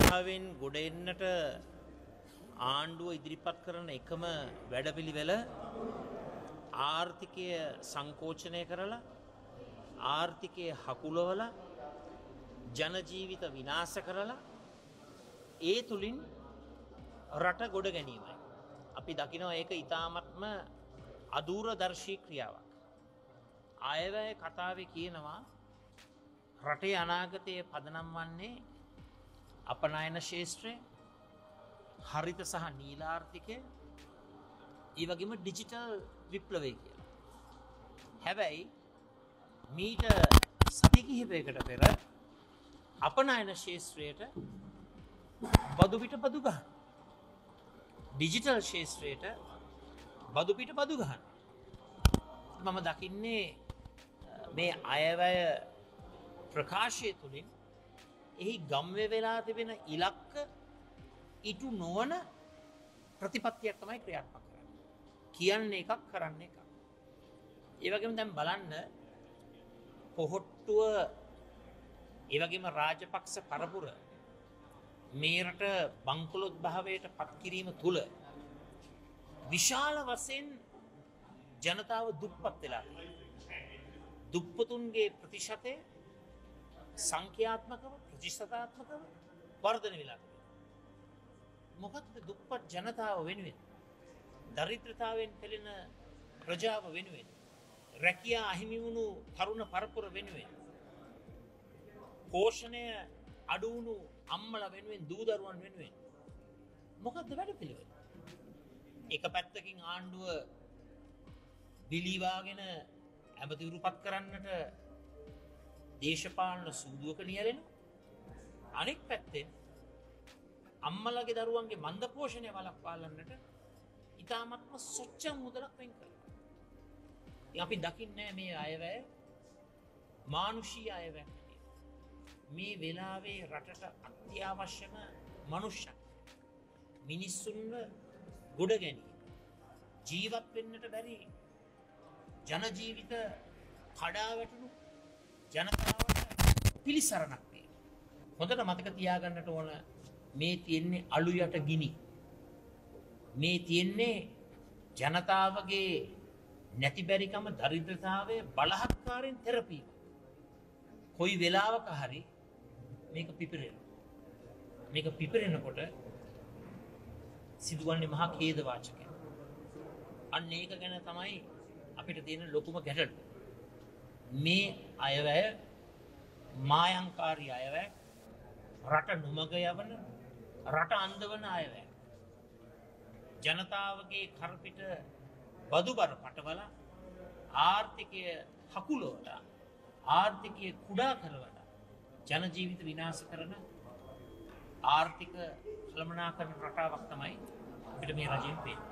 බාධාවෙන් ගොඩ එන්නට ආණ්ඩුව ඉදිරිපත් කරන එකම වැඩපිළිවෙල ආර්ථිකය සංකෝචනය කරලා ආර්ථිකය හකුලවලා ජන ජීවිත විනාශ කරලා ඒ තුලින් රට ගොඩ ගැනීමයි. අපි දකිනවා ඒක ඊටාත්ම අදූරදර්ශී ක්‍රියාවක්. ආයවැය කතාවේ කියනවා රටේ අනාගතයේ පදනම් වන්නේ අපනයන ශේෂ්ත්‍රය, හරිත සහ නීලාර්ථිකය, ඒ වගේම ඩිජිටල් විප්ලවය කියලා. හැබැයි මීට සති කිහිපයකට පෙර අපනයන ශේෂ්ත්‍රයට බදු පිට බදු ගන්න. ඩිජිටල් ශේෂ්ත්‍රයට බදු පිට බදු ගන්න. මම දකින්නේ මේ අයවැය ප්‍රකාශය තුළින් එහි ගම්වේ වෙලා තිබෙන ඉලක්ක ඉටු නොවන ප්‍රතිපත්තියක් තමයි ක්‍රියාත්මක කරන්නේ. කියන්නේ එකක් කරන්නේ එකක්. ඒ වගේම දැන් බලන්න පොහොට්ටුව ඒ වගේම රාජපක්ෂ පරපුර මේ රට බංකොලොත් භාවයට පත් කිරීම තුළ විශාල වශයෙන් ජනතාව දුප්පත් වෙලා තියෙනවා. දුප්පතුන්ගේ ප්‍රතිශතය සංඛ්‍යාත්මකව ප්‍රතිශතාත්මකව වර්ධනය වෙලා තිබෙනවා. මොකක්ද දුප්පත් ජනතාව වෙනුවෙන්, දරිද්‍රතාවෙන් පෙළෙන ප්‍රජාව වෙනුවෙන්, රැකියා අහිමි වුණු තරුණ පරපුර වෙනුවෙන්, පෝෂණය අඩු වුණු අම්මලා වෙනුවෙන්, දූ දරුවන් වෙනුවෙන් මොකක්ද වැඩපිළිවෙල? එක පැත්තකින් ආණ්ඩුව දිලිවාගෙන ඇමතිවරුපත් කරන්නට දේශපාලන සූදුවක නියැලෙන, අනෙක් පැත්තෙන් අම්මලගේ දරුවන්ගේ මන්ද පෝෂණය වළක්වාලන්නට ඉතාමත්ම සොච්චම් මුදලක් වෙන් කරනවා. අපි දකින්නේ මේ අයවැය මානුෂීය අයවැය. මේ වෙලාවේ රටට අත්‍යවශ්‍යම මනුෂ්‍ය මිනිස්සුන්ව ගොඩ ගැනීම, ජීවත් වෙන්නට බැරි ජන ජීවිත කඩා වැටුණු ජනතාවට පිළිසරණක් වේ. හොඳට මතක තියාගන්නට ඕන මේ තියෙන්නේ අලු යට ගිනි. මේ තියෙන්නේ ජනතාවගේ නැතිබැරිකම, දරිද්‍රතාවය බලහත්කාරයෙන් තෙරපීම. කොයි වෙලාවක හරි මේක පිපිරෙනවා. මේක පිපිරෙනකොට සිදුවන්නේ මහා ඛේද වාචකයක්. අන්න ඒක ගැන තමයි අපිට තියෙන ලොකුම ගැටලුව. මේ අයවැය මායංකාරී අයවැය, රට නොමග යවන, රට අන්දවන අයවැය. ජනතාවගේ කරපිට බදුබර පටවල ආර්ථිකය හකුලවලා, ආර්ථිකය කුඩා කරවලා ජන ජීවිත විනාශ කරන ආර්ථික කළමනාකරන රටාවක් තමයි අපිට මේ රජයෙන් පේන්නේ.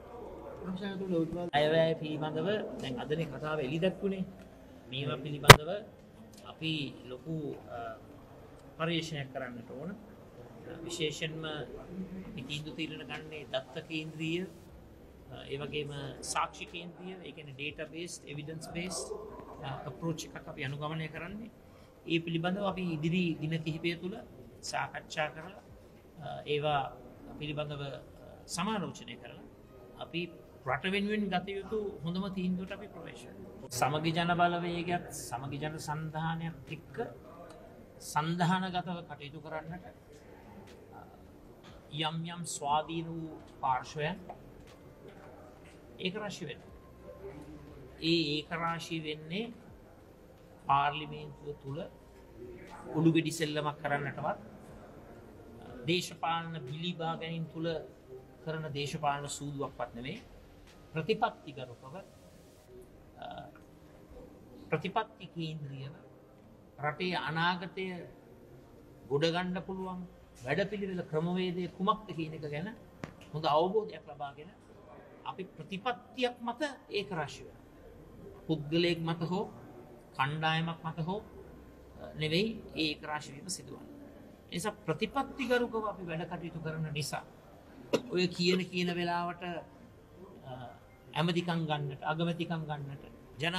අයවැය පිළිබඳව දැන් අදනේ කතාව එළි දැක්ුණේ. මේවා පිළිබඳව අපි ලොකු පරිශ්‍රණයක් කරන්නට ඕන. විශේෂයෙන්ම තීන්දුව తీරන ගන්නේ දත්ත කේන්ද්‍රීය, ඒ වගේම සාක්ෂි කේන්ද්‍රීය, ඒ කියන්නේ data based, evidence based approach එකක් අපි අනුගමනය කරන්නේ. ඒ පිළිබඳව අපි ඉදිරි දින කිහිපය තුළ සාකච්ඡා කරලා ඒවා පිළිබඳව සමාලෝචනය කරලා අපි රට වෙනුවෙන් ගත යුතු හොඳම තීන්දුවට අපි ප්‍රවේශ වෙනවා. සමගි ජන බලවේගයත් සමගි ජන සන්ධානයත් එක්ක සන්ධානගතව කටයුතු කරන්නට යම් යම් ස්වාධීන වූ පාර්ශවයන් ඒකරාශී වෙනවා. ඒ ඒකරාශී වෙන්නේ පාර්ලිමේන්තුව තුළ උඩුගෙඩි සෙල්ලමක් කරන්නටවත්, දේශපාලන බිලිබා ගැනීම තුළ කරන දේශපාලන සූදුවක්වත් නෙවෙයි. ප්‍රතිපත්තිගරුකව, ප්‍රතිපත්ති කේන්ද්‍රීයව රටේ අනාගතය ගොඩගන්න පුළුවන් වැඩපිළිවෙල ක්‍රමවේදය කුමක්ද කියන එක ගැන හොඳ අවබෝධයක් ලබාගෙන අපි ප්‍රතිපත්තියක් මත ඒකරාශී වෙනවා. පුද්ගලයෙක් මත හෝ කණ්ඩායමක් මත හෝ නෙවෙයි ඒකරාශී වීම සිදුවන්නේ. ඒ නිසා ප්‍රතිපත්තිගරුකව අපි වැඩ කටයුතු කරන නිසා ඔය කියන වෙලාවට ඇමතිකම් ගන්නට, අගමැතිකම් ගන්නට,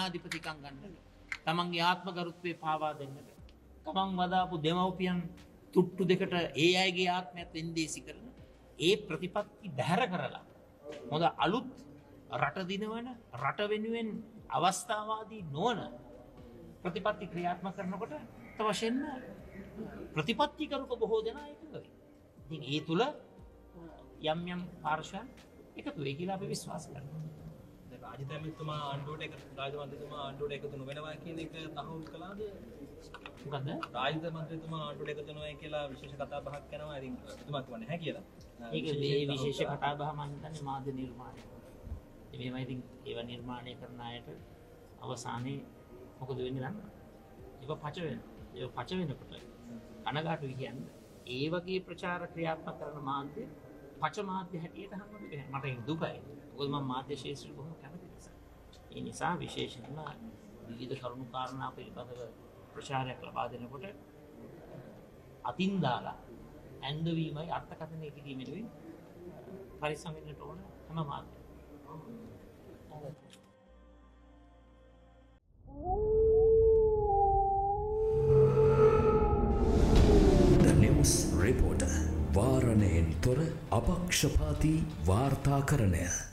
ජනාධිපතිකම් ගන්නට, තමන්ගේ ආත්ම ගරුත්වය පාවා දෙන්නට, තමන් වදාපු දෙමව්පියන් තුට්ටු දෙකට ඒ අයගේ ආත්මයත් වෙන්දේසි කරන ඒ ප්‍රතිපත්ති බැහැර කරලා හොඳ අලුත් රට දිනවන රට වෙනුවෙන් අවස්ථාවාදී නොවන ප්‍රතිපත්ති ක්‍රියාත්මක කරනකොට වශයෙන්ම ප්‍රතිපත්තිකරුක බොහෝ දෙනා එකඟ වෙයි. ඉතින් ඒ තුල යම් යම් පාර්ශවයන් එකතු වෙයි කියලා අපි විශ්වාස කරනවා. දැන් රාජිත ඇමතිතුමා ආණ්ඩුවට එකතු නොවෙනවා කියන එක තහවුරු කළාද? මොකද රාජිත මන්ත්‍රීතුමා ආණ්ඩුවට එකතු නොවයි කියලා විශේෂ කතා බහක් කරනවා. ඉතින් එතුමා කියන්නේ නැහැ කියලා. ඒක මේ විශේෂ කතා බහ මම හිතන්නේ මාධ්‍ය නිර්මාණය. මේවා ඉතින් ඒව නිර්මාණය කරන අයට අවසානයේ මොකද වෙන්නේ දන්නවද? ඒක පච වෙනවා. ඒක පච වෙනකොට කනගාටුයි කියන්නේ ඒ වගේ ප්‍රචාර ක්‍රියාත්මක කරන මාධ්‍ය පච මාධ්‍ය හැටියට හම්බුනේ නැහැ. මට ඒක දුකයි. මොකද මම මාධ්‍ය ශාස්ත්‍රය බොහොම කැමති නිසා. ඒ නිසා විශේෂයෙන්ම විවිධ කරුණු කාරණා පිළිබඳව ප්‍රචාරයක් ලබා දෙනකොට අතින් දාලා ඇන්දවීමයි අර්ථකථනය කිරීමෙනුයි පරිස්සම් වෙන්නට ඕන හැම මාධ්‍යයක්ම. The News Reporter වාරණයෙන් තොර අපක්ෂපාතී වාර්තාකරණය